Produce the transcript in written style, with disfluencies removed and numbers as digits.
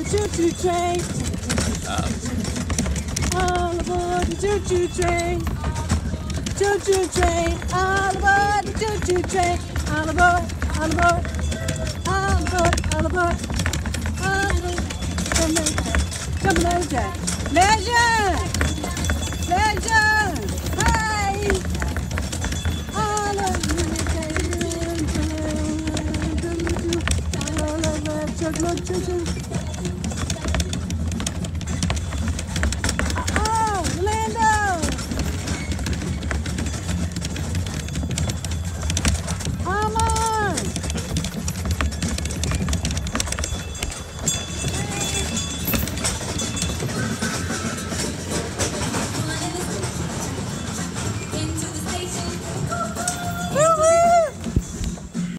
choo-choo train. All aboard the choo-choo train. Choo-choo train. All aboard the choo-choo train. All aboard, all aboard, all aboard, all aboard, all aboard. Come on, Jack. Leisure! Leisure!